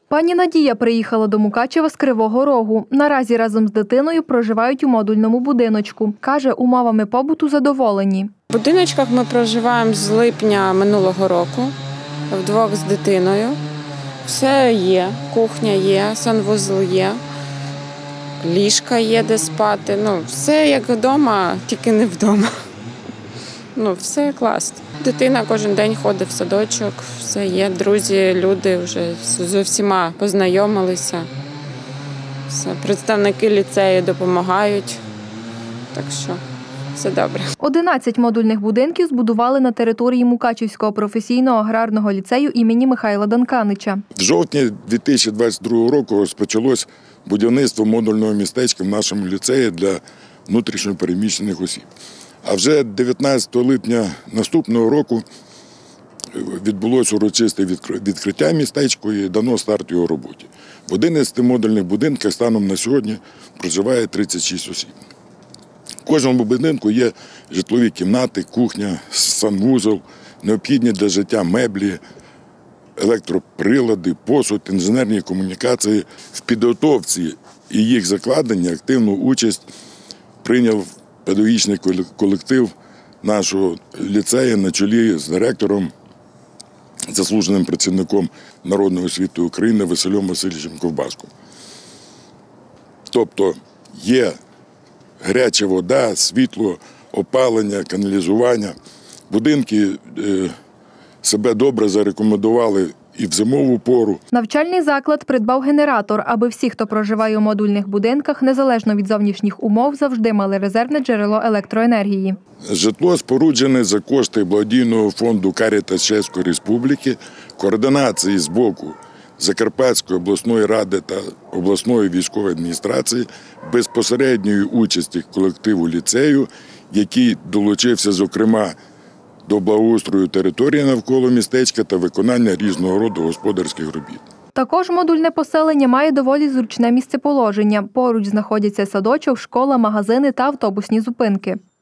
Пані Надія приїхала до Мукачева з Кривого Рогу. Наразі разом з дитиною проживають у модульному будиночку. Каже, умовами побуту задоволені. В будиночках ми проживаємо з липня минулого року, вдвох з дитиною. Все є, кухня є, санвузол є, ліжка є, де спати. Все як вдома, тільки не вдома. Все класно. Дитина кожен день ходить в садочок, все є, друзі, люди вже з усіма познайомилися. Представники ліцею допомагають, так що все добре. 11 модульних будинків збудували на території Мукачівського професійного аграрного ліцею імені Михайла Данканича. В жовтні 2022 року розпочалось будівництво модульного містечка в нашому ліцеї для внутрішньо переміщених осіб. А вже 19 липня наступного року відбулося урочисте відкриття містечка і дано старт його роботі. В 11 модульних будинках станом на сьогодні проживає 36 осіб. В кожному будинку є житлові кімнати, кухня, санвузол, необхідні для життя меблі, електроприлади, посуд, інженерні комунікації. В підготовці і їх закладенні активну участь прийняв педагогічний колектив нашого ліцею на чолі з директором, заслуженим працівником Народної освіти України Василем Васильовичем Ковбаском. Тобто є гаряча вода, світло, опалення, каналізування. Будинки себе добре зарекомендували і в зимову пору. Навчальний заклад придбав генератор, аби всі, хто проживає у модульних будинках, незалежно від зовнішніх умов, завжди мали резервне джерело електроенергії. Житло споруджене за кошти благодійного фонду «Карітас Чеської Республіки», координації з боку Закарпатської обласної ради та обласної військової адміністрації, безпосередньої участі колективу ліцею, який долучився, зокрема, до благоустрою території навколо містечка та виконання різного роду господарських робіт. Також модульне поселення має доволі зручне місцеположення. Поруч знаходяться садочок, школа, магазини та автобусні зупинки.